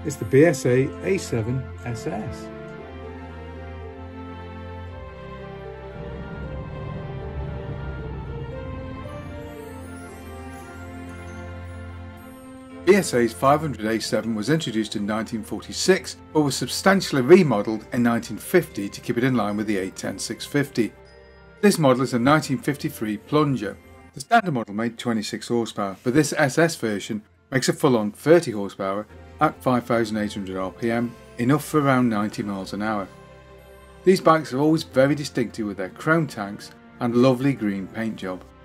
is the BSA A7 SS. BSA's 500A7 was introduced in 1946 but was substantially remodelled in 1950 to keep it in line with the A10650. This model is a 1953 plunger. The standard model made 26 horsepower, but this SS version makes a full-on 30 horsepower at 5,800 RPM, enough for around 90 miles an hour. These bikes are always very distinctive with their chrome tanks and lovely green paint job.